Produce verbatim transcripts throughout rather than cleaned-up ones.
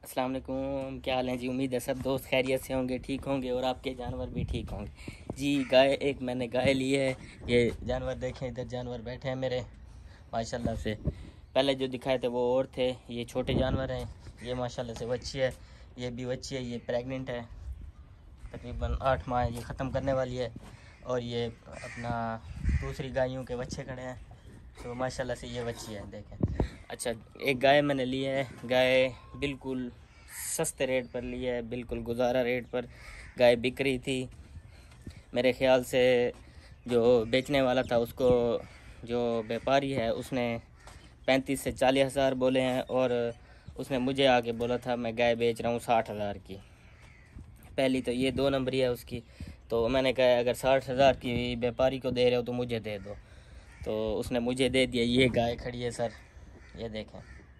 अस्सलाम वालेकुम, क्या हाल है जी। उम्मीद है सब दोस्त खैरियत से होंगे, ठीक होंगे और आपके जानवर भी ठीक होंगे जी। गाय एक मैंने गाय ली है। ये जानवर देखें, इधर जानवर बैठे हैं मेरे माशाल्लाह से। पहले जो दिखाए थे वो और थे, ये छोटे जानवर हैं। ये माशाल्लाह से बच्ची है, ये भी बच्ची है, ये प्रेग्नेंट है, तकरीबन आठ माह ये ख़त्म करने वाली है। और ये अपना दूसरी गायों के बच्चे खड़े हैं, तो माशाल्लाह से ये बच्ची है देखें। अच्छा, एक गाय मैंने ली है। गाय बिल्कुल सस्ते रेट पर ली है, बिल्कुल गुजारा रेट पर गाय बिक रही थी। मेरे ख़्याल से जो बेचने वाला था उसको, जो व्यापारी है, उसने पैंतीस से चालीस हज़ार बोले हैं और उसने मुझे आके बोला था मैं गाय बेच रहा हूँ साठ हज़ार की। पहली तो ये दो नंबरी है उसकी। तो मैंने कहा अगर साठ हज़ार की व्यापारी को दे रहे हो तो मुझे दे दो। तो उसने मुझे दे दिया। ये गाय खड़ी है सर, ये देखें।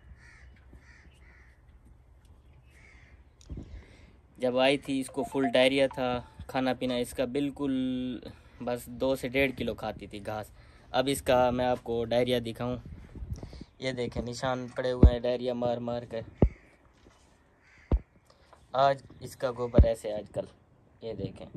जब आई थी इसको फुल डायरिया था, खाना पीना इसका बिल्कुल बस दो से डेढ़ किलो खाती थी घास। अब इसका मैं आपको डायरिया दिखाऊं, ये देखें निशान पड़े हुए हैं डायरिया मार मार कर। आज इसका गोबर ऐसे आजकल, ये देखें।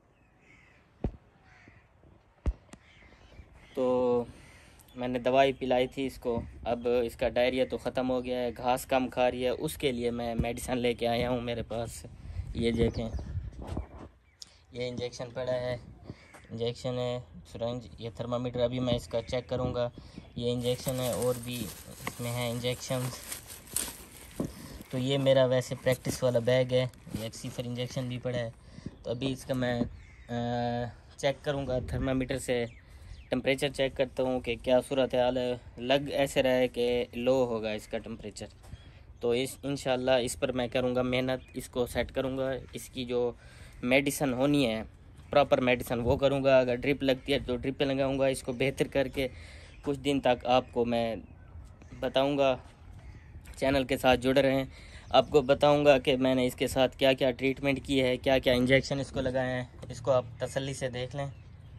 तो मैंने दवाई पिलाई थी इसको, अब इसका डायरिया तो ख़त्म हो गया है, घास कम खा रही है। उसके लिए मैं मेडिसिन लेके आया हूँ मेरे पास। ये देखें, ये इंजेक्शन पड़ा है, इंजेक्शन है, सिरिंज, ये थर्मामीटर। अभी मैं इसका चेक करूँगा। ये इंजेक्शन है और भी इसमें है इंजेक्शन। तो ये मेरा वैसे प्रैक्टिस वाला बैग है, ये एक्सीफर इंजेक्शन भी पड़ा है। तो अभी इसका मैं आ, चेक करूँगा थर्मामीटर से, टेम्परेचर चेक करता हूँ कि क्या सूरत हाल है। लग ऐसे रहा है कि लो होगा इसका टेम्परेचर। तो इस इंशाल्लाह इस पर मैं करूँगा मेहनत, इसको सेट करूँगा। इसकी जो मेडिसिन होनी है, प्रॉपर मेडिसिन, वो करूँगा। अगर ड्रिप लगती है तो ड्रिप लगाऊँगा। इसको बेहतर करके कुछ दिन तक आपको मैं बताऊँगा। चैनल के साथ जुड़े रहें, आपको बताऊंगा कि मैंने इसके साथ क्या क्या ट्रीटमेंट की है, क्या क्या इंजेक्शन इसको लगाए हैं। इसको आप तसल्ली से देख लें।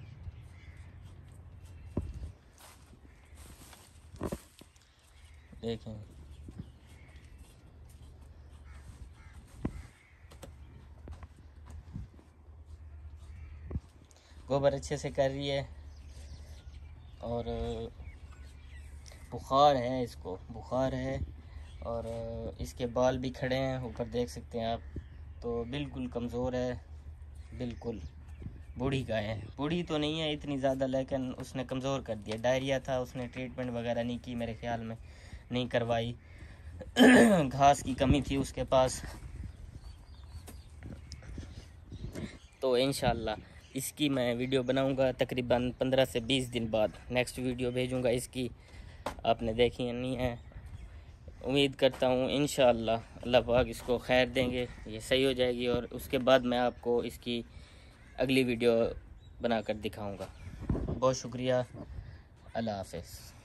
देखें, गोबर अच्छे से कर रही है और बुखार है, इसको बुखार है और इसके बाल भी खड़े हैं, ऊपर देख सकते हैं आप। तो बिल्कुल कमज़ोर है, बिल्कुल बूढ़ी गाय है। बूढ़ी तो नहीं है इतनी ज़्यादा, लेकिन उसने कमज़ोर कर दिया। डायरिया था, उसने ट्रीटमेंट वगैरह नहीं की, मेरे ख्याल में नहीं करवाई। घास की कमी थी उसके पास। तो इंशाल्लाह इसकी मैं वीडियो बनाऊंगा तकरीबन पंद्रह से बीस दिन बाद। नेक्स्ट वीडियो भेजूंगा इसकी, आपने देखी नहीं है। उम्मीद करता हूँ इंशाल्लाह अल्लाह पाक इसको खैर देंगे, ये सही हो जाएगी और उसके बाद मैं आपको इसकी अगली वीडियो बनाकर दिखाऊंगा। बहुत शुक्रिया, अल्लाह हाफ़िज़।